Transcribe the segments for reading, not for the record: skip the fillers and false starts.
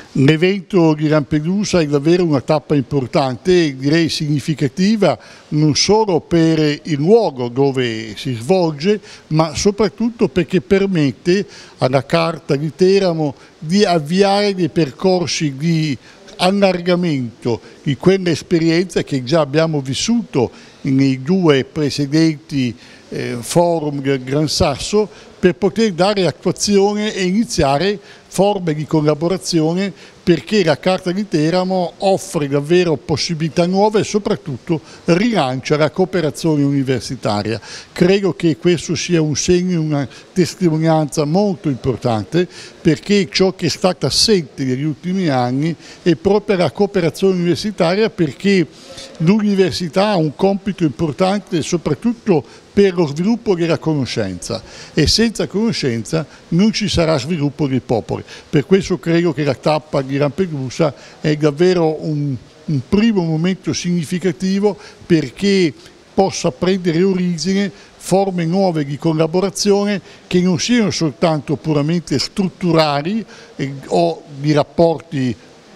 L'evento di Lampedusa è davvero una tappa importante, direi significativa, non solo per il luogo dove si svolge, ma soprattutto perché permette alla Carta di Teramo di avviare dei percorsi di allargamento di quell'esperienza che già abbiamo vissuto nei due precedenti forum del Gran Sasso, per poter dare attuazione e iniziare forme di collaborazione, perché la Carta di Teramo offre davvero possibilità nuove e soprattutto rilancia la cooperazione universitaria. Credo che questo sia un segno, una testimonianza molto importante, perché ciò che è stato assente negli ultimi anni è proprio la cooperazione universitaria, perché l'università ha un compito importante soprattutto per lo sviluppo della conoscenza, e senza conoscenza non ci sarà sviluppo dei popoli. Per questo credo che la tappa di Lampedusa è davvero un primo momento significativo, perché possa prendere origine forme nuove di collaborazione che non siano soltanto puramente strutturali o di rapporti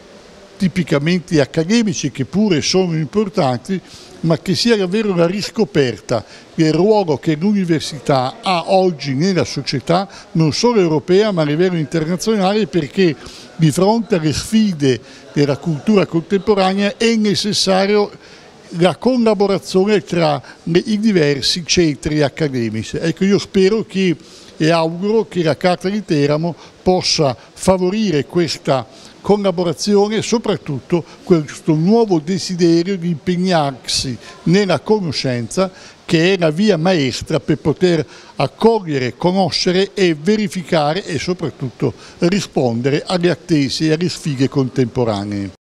tipicamente accademici, che pure sono importanti, ma che sia davvero la riscoperta del ruolo che l'università ha oggi nella società, non solo europea ma a livello internazionale, perché di fronte alle sfide della cultura contemporanea è necessario la collaborazione tra i diversi centri accademici. Ecco, io spero e auguro che la Carta di Teramo possa favorire questa collaborazione e soprattutto questo nuovo desiderio di impegnarsi nella conoscenza, che è la via maestra per poter accogliere, conoscere e verificare e soprattutto rispondere alle attese e alle sfide contemporanee.